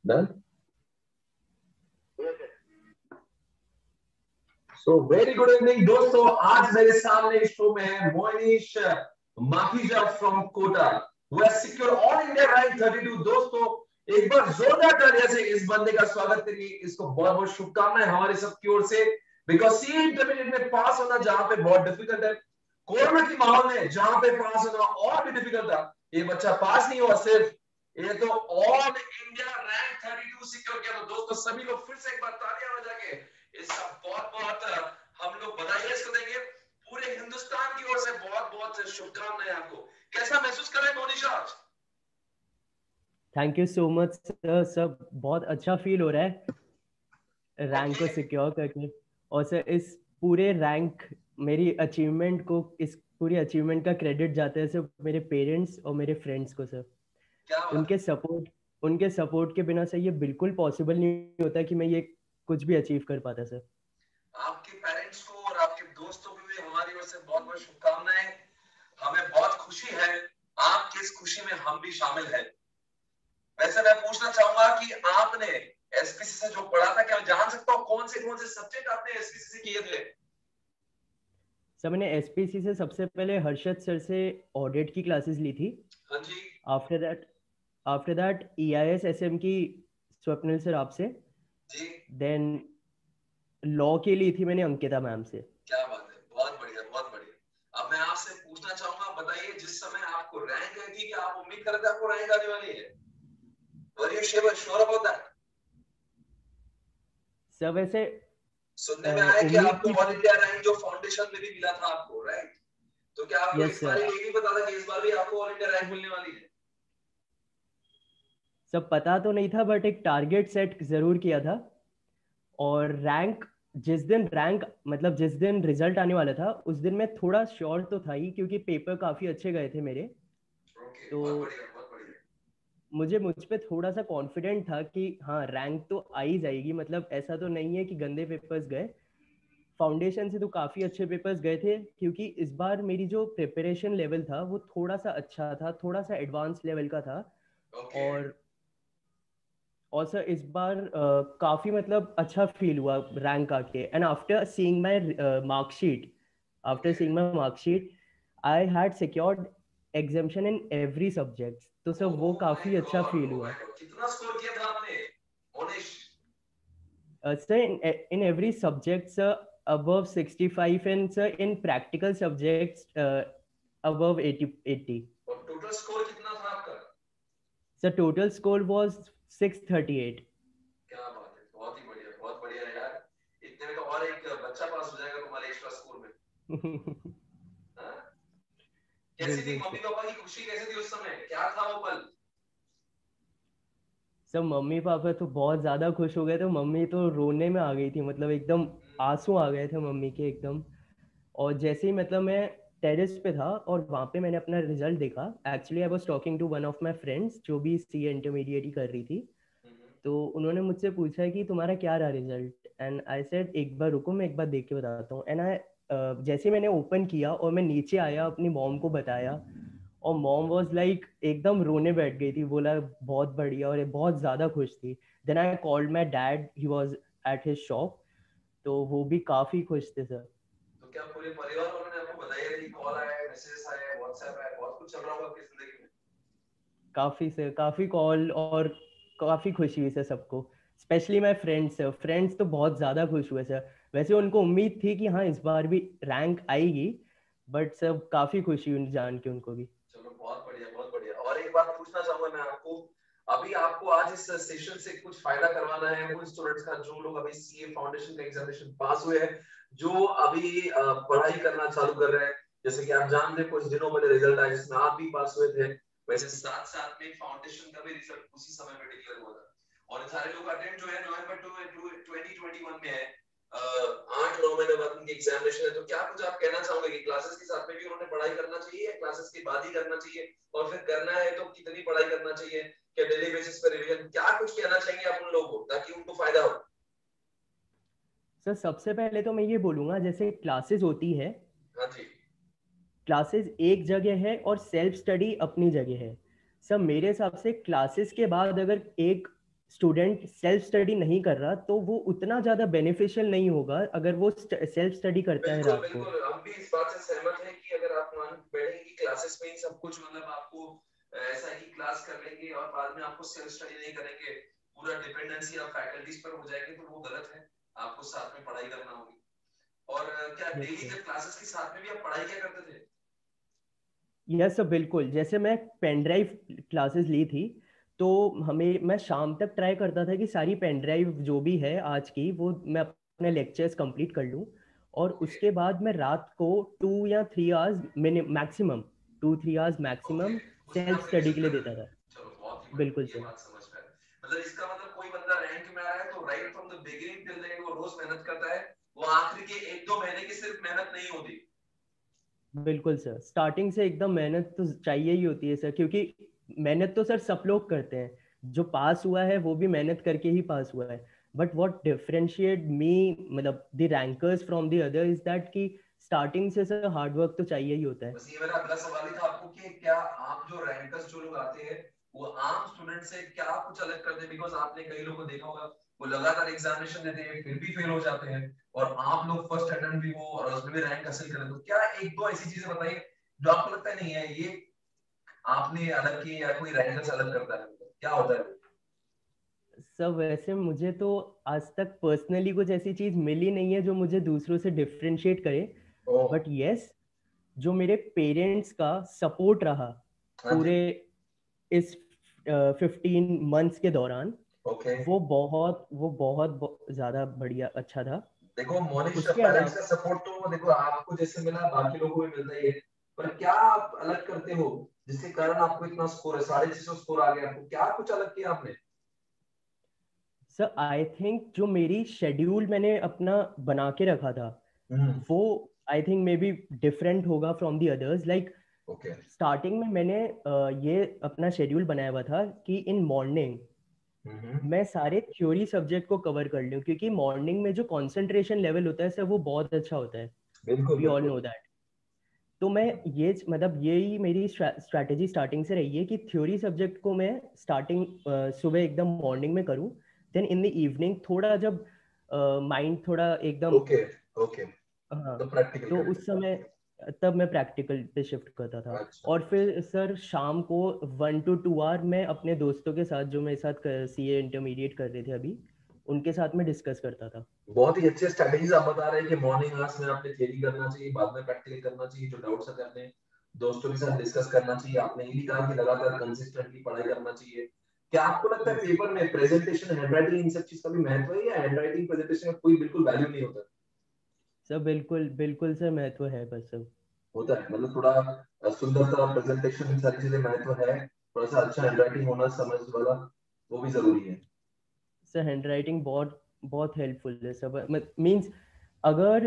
Done. So very good evening दोस्तों, आज मेरे सामने शो में है Moinish Makhija from Kota, who has secure all India rank 32। दोस्तों एक बार जोरदार तालियां से इस बंदे का स्वागत करिए। इसको बहुत बहुत शुभकामनाएं हमारे सबकी ओर से, बिकॉज सी इंटरमीडिएट में पास होना जहां पे बहुत डिफिकल्ट है, कोरोना की माहौल में जहां पे पास होना और भी डिफिकल्ट था, ये बच्चा पास नहीं हुआ, सिर्फ ये तो ऑल इंडिया रैंक 32 सिक्योर किया। तो दोस्तों सभी लोग फिर से एक बार तालियां बजा के इसका बहुत बहुत हम लोग बधाई इसको देंगे। पूरे हिंदुस्तान की ओर से बहुत बहुत शुभकामनाएं आपको। कैसा महसूस कर रहे हैं मोनिश आज? Thank you so much sir. सब बहुत अच्छा फील हो रहा है रैंक को सिक्योर करके, और सर इस पूरे रैंक मेरी अचीवमेंट को, इस पूरी अचीवमेंट का क्रेडिट जाता है सर मेरे पेरेंट्स और मेरे फ्रेंड्स को सर। क्या उनके सपोर्ट के बिना सर ये बिल्कुल पॉसिबल नहीं होता कि मैं ये कुछ भी अचीव कर पाता सर। आपके पेरेंट्स को और आपके दोस्तों को भी हमारी ओर से बहुत बहुत शुभकामनाएं। हमें बहुत खुशी है, आपकी इस खुशी में हम भी शामिल हैं। वैसे मैं पूछना चाहूंगा कि आपने एसपीसी से जो पढ़ा था, क्या मैं जान सकता हूँ कौन से सब्जेक्ट आपने एसपीसी से किए थे? सर मैंने एसपीसी से सबसे पहले हर्षद सर से ऑडिट की क्लासेस ली थी। हाँ जी। आफ्टर दैट EIS SM की स्वप्निल सर आपसे। जी। देन लॉ के लिए थी मैंने अंकिता मैम से। क्या बात है, बहुत बढ़िया बहुत बढ़िया। अब मैं आपसे पूछना चाहूंगा, बताइए जिस समय आपको रैंक आई थी, क्या आप उम्मीद कर रहे थे आपको रैंक आने वाली है? Were you sure about that? Sir वैसे सुनने में आया कि उम्मीद आपको थी। ऑल इंडिया रैंक जो फाउंडेशन में भी मिला था आपको, राइट? तो क्या आपको यस इस बार सर। यही पता था कि इस बार भी आपको ऑल इंडिया रैंक मिलने वाली है? सब पता तो नहीं था, बट एक टारगेट सेट जरूर किया था। और रैंक जिस दिन रिजल्ट आने वाला था उस दिन मैं थोड़ा श्योर तो था ही, क्योंकि पेपर काफ़ी अच्छे गए थे मेरे। ओके, तो बहुत बढ़िया बहुत बढ़िया। मुझ पे थोड़ा सा कॉन्फिडेंट था कि हाँ रैंक तो आ ही जाएगी, मतलब ऐसा तो नहीं है कि गंदे पेपर्स गए। फाउंडेशन से तो काफ़ी अच्छे पेपर्स गए थे, क्योंकि इस बार मेरी जो प्रिपरेशन लेवल था वो थोड़ा सा अच्छा था, थोड़ा सा एडवांस लेवल का था। ओके। और सर इस बार काफ़ी मतलब अच्छा फील हुआ रैंक आके। And after okay. Seeing my marksheet I had secured exemption in every subject. तो सर वो ओह माय काफ़ी अच्छा गॉड, फील ओह हुआ। माय गॉड, कितना स्कोर किया था आपने Monish? Sir, in every subject, sir, above 65, and sir, in practical subjects, above 80. और टोटल स्कोर कितना था आपका? Sir, total score was 638. क्या बात है, बहुत बढ़िया है यार। इतने में तो और एक बच्चा पास हो जाएगा तुम्हारे एक्स्ट्रा स्कूल में। हाँ? कैसी थी बिल्कुल मम्मी सर। पापा की खुशी, कैसी थी उस समय, क्या था वो पल? सब मम्मी पापा तो बहुत ज़्यादा खुश हो गए थे, मम्मी तो रोने में आ गई थी, मतलब एकदम आंसू आ गए थे मम्मी के एकदम। और जैसे ही मतलब मैं टेरेस पे था और वहाँ पे मैंने अपना रिजल्ट देखा। Actually I was talking to one of my friends जो भी CA इंटरमीडिएट ही कर रही थी। तो उन्होंने मुझसे पूछा कि तुम्हारा क्या रहा रिजल्ट, एंड आई सेड एक बार रुको मैं एक बार देख के बताता हूँ। एंड आई जैसे मैंने ओपन किया और मैं नीचे आया अपनी मॉम को बताया, और मॉम वाज लाइक एकदम रोने बैठ गई थी, बोला बहुत बढ़िया, और ये बहुत ज़्यादा खुश थी। Then I called my dad, he was at his shop, तो वो भी काफ़ी खुश थे सर। तो क्या पूरे परिवार वालों ने आपको बताया कि कॉल आया है, मैसेज आया है, व्हाट्सएप आया है, बहुत कुछ चल रहा होगा आपकी जिंदगी में? काफ़ी सर, काफ़ी कॉल और काफ़ी खुशी हुई सर सबको। Specially my friends sir, friends तो बहुत ज़्यादा खुश हुए सर। वैसे उनको उम्मीद थी कि हाँ इस बार भी रैंक आएगी, बट सब काफ़ी खुशी हुई जान के उनको भी। चलो बहुत बढ़िया बहुत बढ़िया। और एक बात पूछना चाहूंगा मैं आपको, अभी आपको आज इस सेशन से कुछ फायदा करवाना है उन स्टूडेंट्स का जो लोग अभी सीए फाउंडेशन का एग्जामिनेशन पास हुए हैं, जो अभी पढ़ाई करना चालू कर रहे हैं। जैसे कि आप जानते हैं कुछ दिनों पहले रिजल्ट आया जिसमें आप भी पास हुए थे, वैसे साथ साथ में फाउंडेशन का भी रिजल्ट उसी समय पे डिक्लेयर हुआ था। और सारे लोग अटेंड जो है नवंबर 2021 में है, 8-9 महीने बाद उनकी एग्जामिनेशन है। तो क्या कुछ आप कहना चाहोगे कि क्लासेस के साथ में भी उन्होंने पढ़ाई करना चाहिए या क्लासेस के बाद ही करना चाहिए, और फिर करना है तो कितनी पढ़ाई करना चाहिए, क्या डेली बेसिस पर रिवीजन, क्या कुछ कहना चाहेंगे आप उन लोगों को ताकि उनको फायदा हो? सर सबसे पहले तो मैं ये बोलूँगा, जैसे क्लासेस होती है, हाँ जी। क्लासेस एक जगह है और सेल्फ स्टडी अपनी जगह है। सर मेरे हिसाब से क्लासेस के बाद अगर एक स्टूडेंट सेल्फ स्टडी नहीं कर रहा तो वो उतना ज्यादा बेनिफिशियल नहीं होगा अगर वो सेल्फ स्टडी करता है बिल्कुल रात को। बिल्कुल, हम भी इस बात से सहमत हैं कि अगर आप मान बैठेंगे कि क्लासेस में ही सब कुछ मतलब आपको ऐसा ही क्लास कर लेंगे और बाद में आपको सेल्फ स्टडी नहीं करेंगे, पूरा डिपेंडेंसी आप फैकल्टीज पर हो जाएगी, तो वो गलत है। आपको साथ में पढ़ाई करना होगी। और क्या यस डेली सर। जब क्लासेस के साथ में भी आप पढ़ाई क्या करते थे? यस सर बिल्कुल, जैसे मैं पेन ड्राइव क्लासेस ली थी तो हमें मैं शाम तक ट्राई करता था कि सारी पेन ड्राइव जो भी है आज की वो मैं अपने लेक्चर्स कंप्लीट कर लूँ, और ओके उसके बाद मैं रात को 2 या 3 hours maximum 2-3 hours okay, maximum उसमें सेल्फ आप स्टडी रिवीजन के लिए करते देता थे। था। चलो बहुत ही बिल्कुल बढ़िया, ये सर। बात समझ में आई। मतलब इसका मतलब कोई बंदा रैंक में आ रहा है तो right from the beginning till the end वो रोज मेहनत करता है, वो आखिरी के 1-2 महीने की सिर्फ मेहनत नहीं होती। बिल्कुल सर, स्टार्टिंग से एकदम मेहनत तो चाहिए ही होती है सर, क्योंकि मेहनत तो सर सब लोग करते हैं, जो पास हुआ है वो भी मेहनत करके ही पास हुआ है। बट व्हाट डिफरेंशिएट मी मतलब the rankers from the other is that कि स्टार्टिंग से सर हार्ड वर्क तो चाहिए ही होता है। बस ये मेरा अगला सवाल ही था आपको कि क्या आप जो रैंकर्स जो लोग आते हैं वो आम स्टूडेंट से क्या कुछ अलग करते हैं? बिकॉज आपने कई लोगों को देखा होगा वो लगातार एग्जामिनेशन देते हैं फिर भी फेल हो जाते हैं, और आप लोग फर्स्ट अटेम्प्ट भी वो और उसमें भी रैंक हासिल करें, तो क्या एक दो ऐसी चीजें बताइए जो आपको लगता है नहीं है ये आपने अलग की या कोई रैंकर्स अलग करता है, क्या होता है? सर वैसे मुझे तो आज तक पर्सनली कुछ ऐसी चीज मिली नहीं है जो मुझे दूसरों से डिफरेंशिएट करे। ओह, बट यस, जो मेरे पेरेंट्स का सपोर्ट रहा हाँ जी, पूरे इस 15 मंथ्स के दौरान, ओके। वो बहुत ज्यादा बढ़िया अच्छा था। देखो मोनिश, उसके पेरेंट्स अलावा का सपोर्ट तो देखो आपको जैसे मिला बाकी लोगों को भी मिलता ही है, पर क्या आप अलग करते हो जिसके कारण आपको इतना स्कोर है, 650 स्कोर आ गया, आपको क्या कुछ अलग किया आपने? सर आई थिंक जो मेरी शेड्यूल मैंने अपना बना के रखा था हम्म, वो I think maybe different होगा from the others. Like okay, starting में मैंने ये अपना शेड्यूल बनाया हुआ था कि इन मॉर्निंग हम्म, मैं सारे थ्योरी सब्जेक्ट को कवर कर लूँ, क्योंकि मॉर्निंग में जो कंसंट्रेशन लेवल होता है सर वो बहुत अच्छा होता है। बिल्कुल वी ऑल बिल्कुल, नो दैट। तो मैं ये मतलब यही मेरी स्ट्रैटेजी स्टार्टिंग से रही है कि थ्योरी सब्जेक्ट को मैं स्टार्टिंग सुबह एकदम मॉर्निंग में करूँ, देन इन द इवनिंग थोड़ा जब माइंड थोड़ा एकदम, ओके ओके, हाँ, तो प्रैक्टिकल तो करते उस समय तब मैं प्रैक्टिकल पे शिफ्ट करता था। हैं। अच्छा, और फिर सर शाम को 1 to 2 आवर मैं अपने दोस्तों के साथ जो मेरे साथ सीए इंटरमीडिएट कर रहे थे अभी, उनके साथ मैं डिस्कस करता था। बहुत ही अच्छे स्ट्रेटेजीज आप बता रहे हैं कि मॉर्निंग आवर्स में आपने थियरी करना चाहिए, बाद में प्रैक्टिकल करना चाहिए, जो डाउट्स है करने दोस्तों के साथ डिस्कस करना चाहिए, आपने ये भी कहा कि लगातार कंसिस्टेंटली पढ़ाई करना चाहिए। क्या आपको लगता है यस पेपर में प्रेजेंटेशन, हैंडराइटिंग, इन सब चीज का भी महत्व है, या हैंडराइटिंग प्रेजेंटेशन का कोई बिल्कुल वैल्यू नहीं होता? सर, बिल्कुल बिल्कुल सर महत्व है बस सब। होता है मतलब थोड़ा सुंदरता, प्रेजेंटेशन, इन सारी चीजें महत्व है, थोड़ा सा अच्छा हैंडराइटिंग होना समझ वाला वो भी जरूरी है। सर हैंड राइटिंग बहुत बहुत हेल्पफुल है सब, मीन्स अगर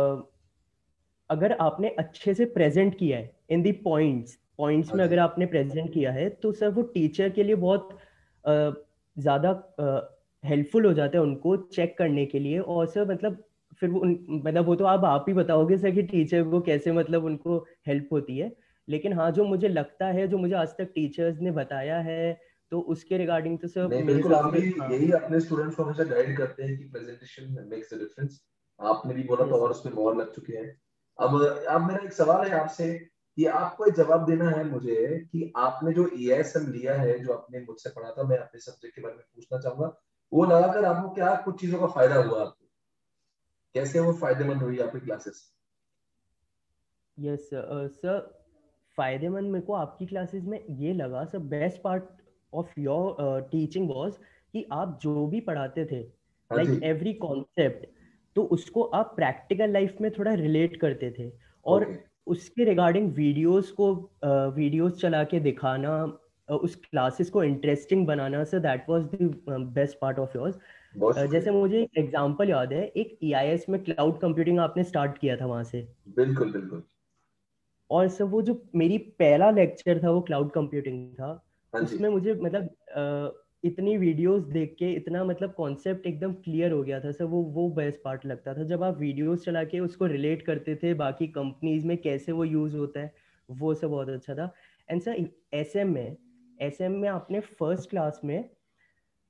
अगर आपने अच्छे से प्रेजेंट किया है इन दी पॉइंट्स पॉइंट्स हाँ में, जी, अगर आपने प्रेजेंट किया है तो सर वो टीचर के लिए बहुत अ, ज़्यादा हेल्पफुल हो जाता है उनको चेक करने के लिए। और सर मतलब फिर वो मतलब वो तो आप ही बताओगे सर कि टीचर को कैसे मतलब उनको हेल्प होती है। लेकिन हाँ, जो मुझे लगता है, जो मुझे आज तक टीचर्स ने बताया है, तो उसके रिगार्डिंग तो सर नहीं मेरे बिल्कुल, हिसाब हम भी से हाँ। यही अपने स्टूडेंट्स को हमेशा गाइड करते हैं कि प्रेजेंटेशन मेक्स अ डिफरेंस। आपने भी बोला तो यस और उसमें और लग चुके हैं। अब मेरा एक सवाल है आपसे कि आपको एक जवाब देना है मुझे कि आपने जो ESM लिया है, जो आपने मुझसे पढ़ा था, मैं अपने सब्जेक्ट के बारे में पूछना चाहूंगा, वो लगाकर आपको क्या कुछ चीजों का फायदा हुआ आपको, कैसे वो फायदेमंद हुई आपकी क्लासेस? यस सर, फायदेमंद मेरे को आपकी क्लासेस में ये लगा sir, best part of your teaching was कि आप जो भी पढ़ाते थे, हाँ जी, लाइक एवरी कॉन्सेप्ट, तो उसको आप प्रैक्टिकल लाइफ में थोड़ा रिलेट करते थे। और ओके, उसके रिगार्डिंग वीडियोस चला के दिखाना, उस क्लासेस को इंटरेस्टिंग बनाना, sir that was the best part of yours. बहुत जैसे शुक्रिया। मुझे एक एग्जांपल याद है, एक EIS में क्लाउड कंप्यूटिंग आपने स्टार्ट किया था वहां से। बिल्कुल बिल्कुल, और सर वो जो मेरी पहला लेक्चर था वो क्लाउड कंप्यूटिंग था। हाँ जी, उसमें मुझे मतलब इतनी वीडियोस देख के इतना मतलब कॉन्सेप्ट एकदम क्लियर हो गया था सर। वो बेस्ट पार्ट लगता था जब आप वीडियोस चला के उसको रिलेट करते थे बाकी कंपनीज में कैसे वो यूज़ होता है। वो सब बहुत अच्छा था। एंड सर एसएम में आपने फर्स्ट क्लास में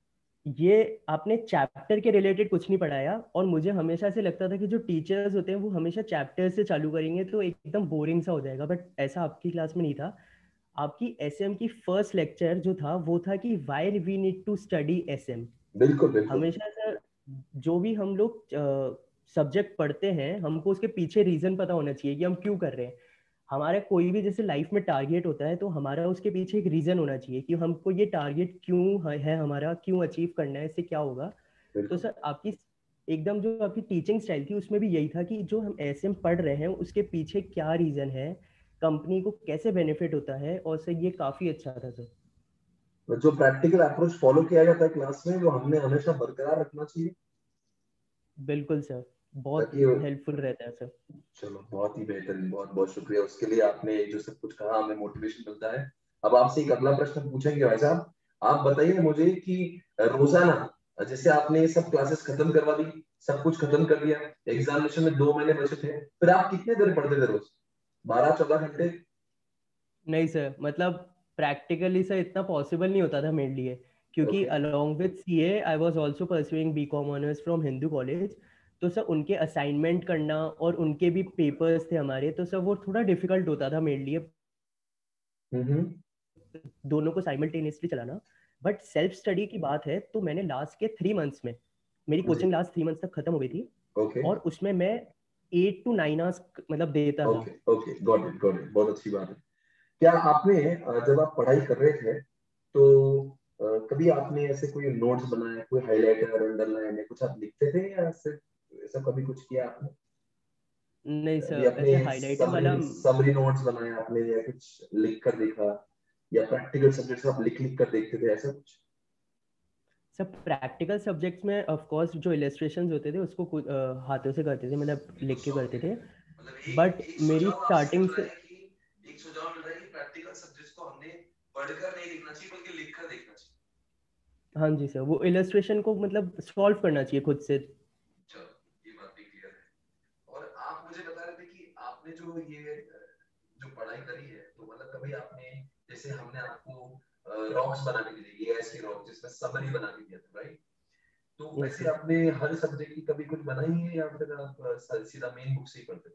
ये आपने चैप्टर के रिलेटेड कुछ नहीं पढ़ाया, और मुझे हमेशा से लगता था कि जो टीचर्स होते हैं वो हमेशा चैप्टर से चालू करेंगे तो एकदम बोरिंग सा हो जाएगा, बट ऐसा आपकी क्लास में नहीं था। आपकी एसएम की फर्स्ट लेक्चर जो था वो था कि why we need to study SM. बिल्कुल बिल्कुल। हमेशा सर जो भी हम लोग सब्जेक्ट पढ़ते हैं हमको उसके पीछे रीजन पता होना चाहिए कि हम क्यों कर रहे हैं। हमारा कोई भी जैसे लाइफ में टारगेट होता है तो हमारा उसके पीछे एक रीजन होना चाहिए कि हमको ये टारगेट क्यों है, हमारा क्यों अचीव करना है, इससे क्या होगा। तो बिल्कुल सर आपकी एकदम जो आपकी टीचिंग स्टाइल थी उसमें भी यही था कि जो हम एसएम पढ़ रहे हैं उसके पीछे क्या रीजन है, कंपनी को कैसे बेनिफिट होता है, और सर ये काफी अच्छा था सर। जो प्रैक्टिकल अप्रोच फॉलो किया जाता है क्लास में वो हमने हमेशा बरकरार रखना चाहिए, बिल्कुल सर, बहुत ताकि हेल्पफुल रहता है सर। चलो बहुत ही बेहतरीन, बहुत बहुत शुक्रिया उसके लिए, आपने जो सब कुछ कहा हमें मोटिवेशन मिलता है। अब आपसे एक अगला प्रश्न पूछेंगे भाई साहब। आप बताइए मुझे कि रोजाना जैसे आपने ये सब क्लासेस खत्म करवा दी, सब कुछ खत्म कर दिया, एग्जामिनेशन में 2 महीने बचे थे, फिर आप कितने देर पढ़ते थे रोज? 12-14 घंटे? नहीं सर, मतलब प्रैक्टिकली सर इतना पॉसिबल नहीं होता था मेरे लिए, क्योंकि okay. Along with CA I was also pursuing BCom honours from Hindu College. तो सर उनके असाइनमेंट करना और उनके भी पेपर्स थे हमारे, तो सर वो थोड़ा डिफिकल्ट होता था मेरे लिए हम्म। दोनों को साइमल्टेनियसली चलाना। बट सेल्फ स्टडी की बात है तो मैंने लास्ट के 3 मंथ्स में, मेरी जी। कोचिंग लास्ट 3 मंथ्स तक खत्म हो गई थी, ओके और उसमें मैं 8 to 9 आवर्स मतलब देता था। Okay okay, got it got it, बहुत अच्छी बात है। क्या आपने जब आप पढ़ाई कर रहे थे तो कभी आपने ऐसे कोई नोट्स बनाए, कोई हाइलाइटर अंडरलाइन या कुछ आप लिखते थे, या सिर्फ ऐसा कभी कुछ किया आपने? नहीं अभी सर, अपने ऐसे हाईलाइटर वाला। समरी समरी नोट्स बनाए आपने, या कुछ लिख कर देखा, या प्रैक्टिकल सब्जेक्ट्स आप लिख लिख कर देखते थे, ऐसा कुछ? सब प्रैक्टिकल सब्जेक्ट्स में ऑफ कोर्स जो इलस्ट्रेशंस होते थे उसको हाथों से करते थे, मतलब बिल्कुल लिख के शौक करते है। थे। मतलब बट एक एक मेरी सुझाव आपसे मिल स्टार्टिंग रहा से, है कि एक सुझाव मिल रहा है कि प्रैक्टिकल सब्जेक्ट्स को हमने पढ़कर नहीं लिखना चाहिए बल्कि लिखकर देखना चाहिए। हाँ जी सर, वो इलस्ट्रेशन को मतलब सॉल्व करना चाहिए खुद से। चलो, ये बात भी क्लियर है। और आप मुझे बता रहे थे कि आपने जो ये जो पढ़ाई करी है, तो मतलब कभी आपने, जैसे हमने आपको रॉक्स बनाने के लिए, ये ऐसे रॉक जिसमें समरी बना के दिया था, राइट? तो यस वैसे सर। आपने हर सब्जेक्ट की कभी कुछ बनाई है, या फिर आप सीधा मेन बुक से ही पढ़ते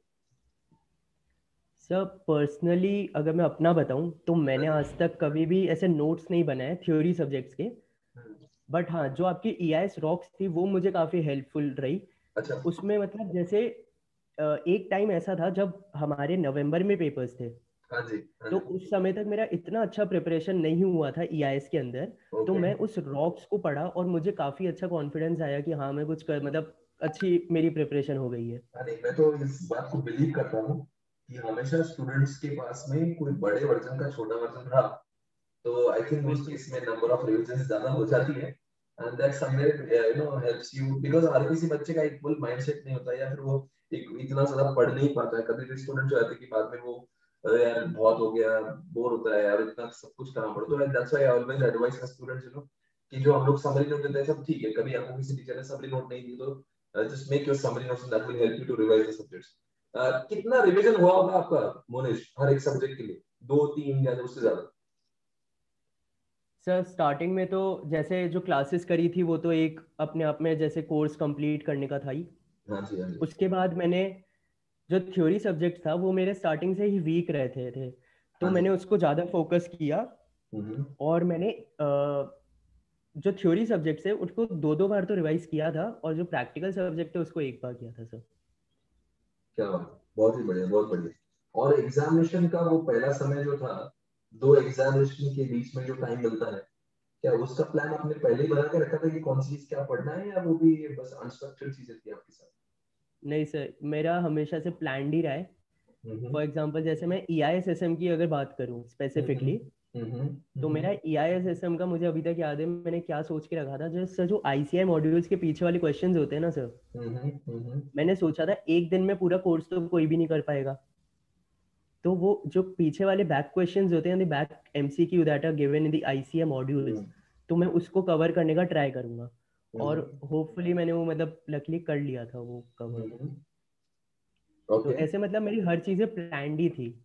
सर पर्सनली अगर मैं अपना बताऊं तो मैंने थे? आज तक कभी भी ऐसे नोट्स नहीं बनाए थ्योरी सब्जेक्ट्स के। हम्म। बट हाँ, जो आपकी EIS रॉक्स थी वो मुझे काफ़ी हेल्पफुल रही। अच्छा। उसमें मतलब जैसे एक टाइम ऐसा था जब हमारे नवंबर में पेपर्स थे, हाँ जी हाँ तो जी। उस समय तक मेरा इतना अच्छा प्रिपरेशन नहीं हुआ था EIS के अंदर। तो ओके। मैं उस रॉक्स को पढ़ा और मुझे काफ़ी अच्छा कॉन्फिडेंस आया कि हाँ मैं कुछ कर, मतलब अच्छी मेरी प्रिपरेशन हो गई है। अरे मैं तो इस बात को बिलीव करता हूँ कि हमेशा स्टूडेंट्स के पास में कोई बड़े वर्जन का छोटा वर्जन रहा, तो आई थिंक उस बिल्कुल। केस में नंबर ऑफ रिविजन ज्यादा हो जाती है, and that somewhere helps you, because हर किसी बच्चे का इक्वल माइंडसेट नहीं होता, या फिर वो इतना ज्यादा पढ़ नहीं पाता है। कभी स्टूडेंट जो आते हैं कि बाद में वो, अरे यार बहुत हो गया, बोर होता है यार, इतना सब कुछ करना पड़ता है। That's why I always advice my students, कि जो हम लोग समरी नोट देते हैं सब ठीक है, कभी आपको किसी टीचर ने समरी नोट नहीं दी तो just make your summary notes, that will help you to revise the subjects. कितना रिवीजन हुआ होगा आपका मोनिश हर एक सब्जेक्ट के लिए? 2-3 या उससे ज्यादा? सर स्टार्टिंग में तो जैसे जो क्लासेस करी थी वो तो एक अपने आप में जैसे कोर्स कंप्लीट करने का था ही। हाँ जी हाँ जी। उसके बाद मैंने जो थ्योरी सब्जेक्ट था वो मेरे स्टार्टिंग से ही वीक रहते थे, तो हाँ जी। मैंने उसको ज़्यादा फोकस किया। हम्म। और मैंने जो थ्योरी सब्जेक्ट्स है उसको दो दो बार तो रिवाइज किया था, और जो प्रैक्टिकल सब्जेक्ट है उसको एक बार किया था सर। क्या बात है, बहुत ही बढ़िया बहुत बढ़िया। और एग्जामिनेशन का वो पहला समय जो था, दो एग्जामिनेशन के बीच में जो टाइम मिलता है, क्या उसका प्लान आपने पहले ही बना के रखा था कि कौन सी चीज क्या पढ़ना है, या वो भी बस अनस्ट्रक्चर्ड चीजें थी आपके साथ? नहीं सर, मेरा हमेशा से प्लान ही रहा है। हम्म फॉर एग्जांपल जैसे मैं EISSM की अगर बात करूँ हम्म स्पेसिफिकली, तो हम्म। मेरा EISSM का मुझे अभी तक याद है मैंने क्या सोच के रखा था। जैसे जो ICI मॉड्यूल्स के पीछे वाले क्वेश्चंस होते हैं ना सर, हम्म। मैंने सोचा था एक दिन में पूरा कोर्स तो कोई भी नहीं कर पाएगा, तो वो जो पीछे वाले बैक क्वेश्चंस होते हैं, the back MCQ that are given in the ICI modules, hmm तो मैं उसको कवर करने का ट्राई करूंगा। और हम्म होपफुली मैंने वो मतलब लकली कर लिया था वो कवर। तो ओके। ऐसे मतलब मेरी हर चीज़ें प्लान्ड ही थी।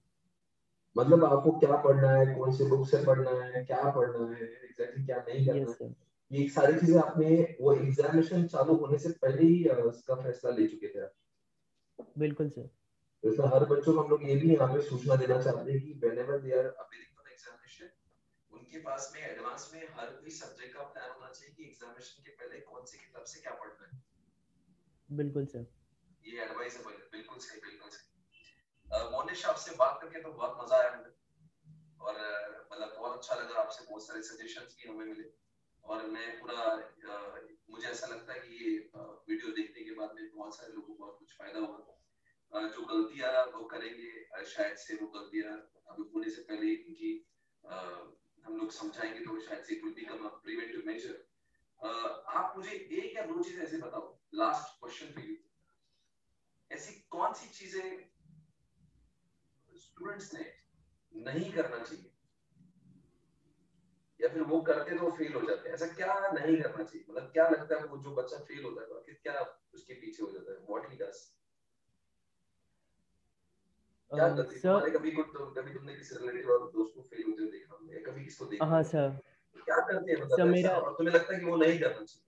मतलब आपको क्या पढ़ना है, कौन सी बुक से पढ़ना है, क्या पढ़ना है, एग्जैक्टली क्या नहीं करना यस है, सर। ये सारी चीजें आपने वो एग्जामिनेशन चालू होने से पहले ही इसका फैसला ले चुके थे? बिल्कुल सर। तो इसमें हर बच्चों को हम लोग ये भी यहाँ पे सूचना देना चाहते हैं कि whenever they are appearing for the examination, उनके पास में एडवांस में हर कोई सब्जेक्ट का प्लान होना चाहिए कि एग्जामिनेशन के पहले कौन सी किताब से क्या पढ़ना है। बिल्कुल सर। ये एडवाइसेबल है, बिल्कुल सही, बिल्कुल सही। मोनिश, आपसे बात करके तो बहुत मजा आया मुझे, और मतलब बहुत अच्छा लगा, आपसे बहुत सारे सजेशंस भी हमें मिले, और मैं पूरा मुझे ऐसा लगता है कि ये वीडियो देखने के बाद में बहुत सारे लोगों को बहुत कुछ फायदा होगा। जो गलतियां वो करेंगे, शायद से वो गलतियां अभी होने से पहले इनकी हम लोग समझाएंगे तो शायद से it will become a preventive measure. आप मुझे एक या दो चीजें ऐसे बताओ, लास्ट क्वेश्चन फॉर यू, ऐसी कौन सी चीजें स्टूडेंट्स ने नहीं करना चाहिए, या फिर वो करते तो फेल हो जाते हैं, ऐसा क्या नहीं करना चाहिए? मतलब क्या लगता है वो जो बच्चा फेल होता है आखिर क्या उसके पीछे हो जाता है, व्हाट ही डज? क्या गलती सर। तुम्हारे कभी तुमने किसी रिलेटिव और दोस्त को फेल होते हुए देखा हो, या कभी किसको देखा हाँ हो, सर। क्या करते हैं सर मतलब ऐसा, मेरा और तुम्हें लगता है कि वो नहीं करना चाहिए?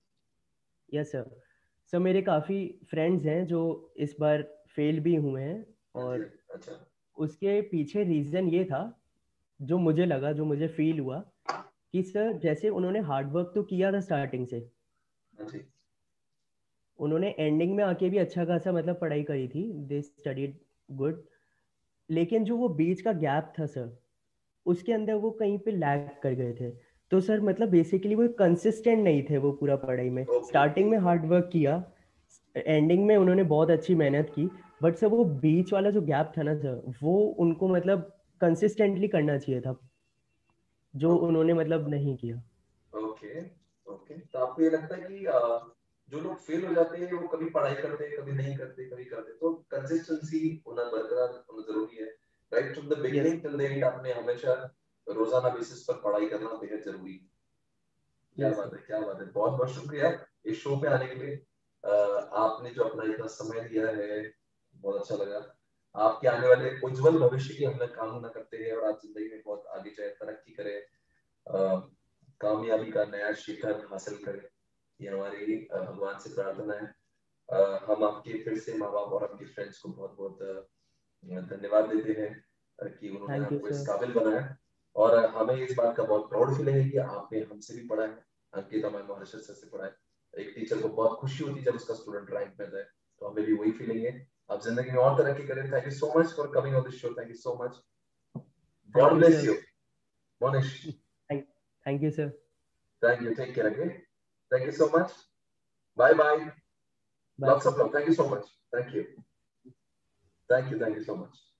Yes sir. सर मेरे काफ़ी फ्रेंड्स हैं जो इस बार फेल भी हुए हैं, हाँ जी, और अच्छा, उसके पीछे रीज़न ये था, जो मुझे लगा, जो मुझे फील हुआ, कि सर जैसे उन्होंने हार्ड वर्क तो किया था स्टार्टिंग से, हाँ जी, उन्होंने एंडिंग में आके भी अच्छा खासा मतलब पढ़ाई करी थी, दे स्टडीड गुड, लेकिन जो वो बीच का गैप था सर, उसके अंदर वो कहीं पे लैग कर गए थे। तो सर मतलब बेसिकली वो कंसिस्टेंट नहीं थे वो पूरा पढ़ाई में। ओके, स्टार्टिंग में हार्ड वर्क किया, एंडिंग में उन्होंने बहुत अच्छी मेहनत की, बट सर वो बीच वाला जो गैप था ना सर, वो उनको मतलब कंसिस्टेंटली करना चाहिए था, जो ओके, उन्होंने मतलब नहीं किया। Okay, okay. तो आपको ये लगता है कि जो लोग फेल हो जाते हैं वो कभी पढ़ाई करते हैं, कभी नहीं करते, कभी करते, तो कंसिस्टेंसी होना बरकरार होना जरूरी है, right from the yes. Beginning till the end. आपने हमेशा रोजाना बेसिस पर पढ़ाई करना बेहद जरूरी है। क्या यस बात सर। है, क्या बात है, बहुत बहुत शुक्रिया इस शो पे आने के लिए। आपने जो अपना इतना समय दिया है, बहुत अच्छा लगा। आपके आने वाले उज्जवल भविष्य की हम लोग कामना करते हैं, और आप जिंदगी में बहुत आगे जाए, तरक्की करें, कामयाबी का नया शिखर हासिल करें, ये हमारी भगवान से प्रार्थना है। हम आपके फिर से माँ बाप और आपके फ्रेंड्स को बहुत बहुत धन्यवाद देते हैं कि उन्होंने थैंक यू आपको इस सर। काबिल बनाया, और हमें इस बात का बहुत प्राउड फीलिंग है कि आपने हमसे भी पढ़ा है, अंकिता मैम और हर्षद सर से पढ़ा है। एक टीचर को बहुत खुशी होती है जब उसका स्टूडेंट रैंक में जाए, तो हमें भी वही फीलिंग है। आप जिंदगी में और तरक्की करें। Thank you so much for coming on this show, thank you so much, thank god you bless sir. You Monish. Thank thank you sir. Thank you, take care again, thank you so much, bye bye, bye lots sir. of love, thank you so much, thank you, thank you, thank you so much.